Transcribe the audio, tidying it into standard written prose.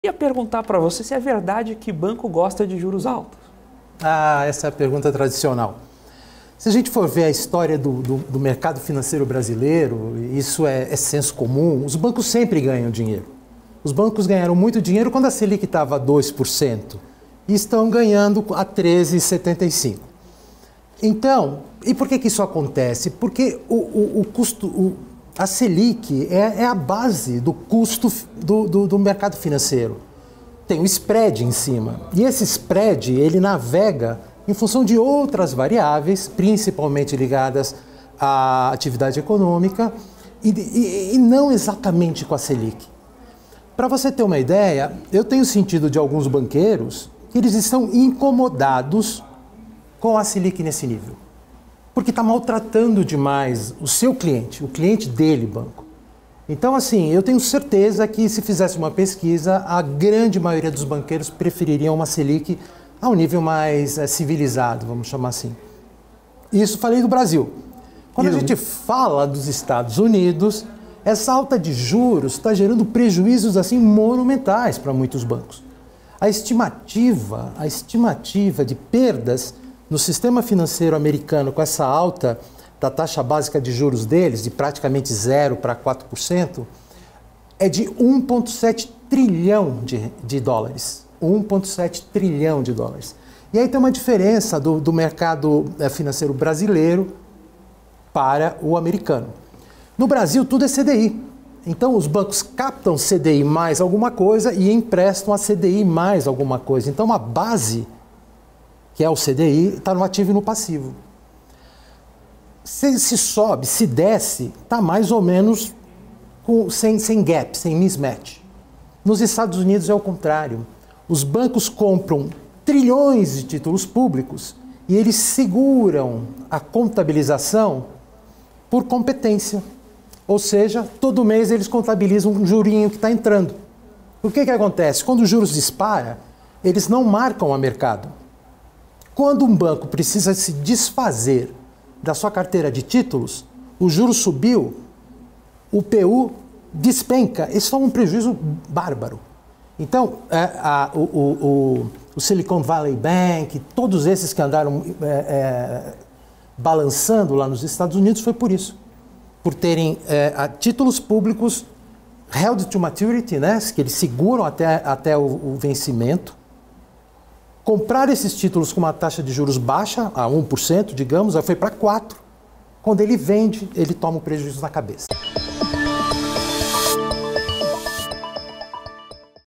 Ia perguntar para você se é verdade que banco gosta de juros altos. Ah, essa é a pergunta tradicional. Se a gente for ver a história do mercado financeiro brasileiro, isso é senso comum, os bancos sempre ganham dinheiro. Os bancos ganharam muito dinheiro quando a Selic estava a 2% e estão ganhando a 13,75%. Então, e por que isso acontece? Porque a Selic é a base do custo do mercado financeiro. Tem um spread em cima. E esse spread, ele navega em função de outras variáveis, principalmente ligadas à atividade econômica, e não exatamente com a Selic. Para você ter uma ideia, eu tenho sentido de alguns banqueiros que eles estão incomodados com a Selic nesse nível. Porque está maltratando demais o seu cliente, o cliente dele, banco. Então, assim, eu tenho certeza que se fizesse uma pesquisa, a grande maioria dos banqueiros prefeririam uma Selic a um nível mais civilizado, vamos chamar assim. Isso falei do Brasil. Quando a gente fala dos Estados Unidos, essa alta de juros está gerando prejuízos assim monumentais para muitos bancos. A estimativa de perdas no sistema financeiro americano com essa alta da taxa básica de juros deles, de praticamente 0 para 4%, é de 1,7 trilhão de dólares. 1,7 trilhão de dólares. E aí tem uma diferença do mercado financeiro brasileiro para o americano. No Brasil, tudo é CDI. Então, os bancos captam CDI mais alguma coisa e emprestam a CDI mais alguma coisa. Então, a base, que é o CDI, está no ativo e no passivo. Se sobe, se desce, está mais ou menos sem gap, sem mismatch. Nos Estados Unidos é o contrário. Os bancos compram trilhões de títulos públicos e eles seguram a contabilização por competência. Ou seja, todo mês eles contabilizam um jurinho que está entrando. O que acontece? Quando os juros disparam, eles não marcam a mercado. Quando um banco precisa se desfazer da sua carteira de títulos, o juro subiu, o PU despenca. Isso é um prejuízo bárbaro. Então, o Silicon Valley Bank, todos esses que andaram balançando lá nos Estados Unidos, foi por isso. Por terem títulos públicos held to maturity, né, que eles seguram até o vencimento, comprar esses títulos com uma taxa de juros baixa, a 1%, digamos, aí foi para 4%. Quando ele vende, ele toma o prejuízo na cabeça.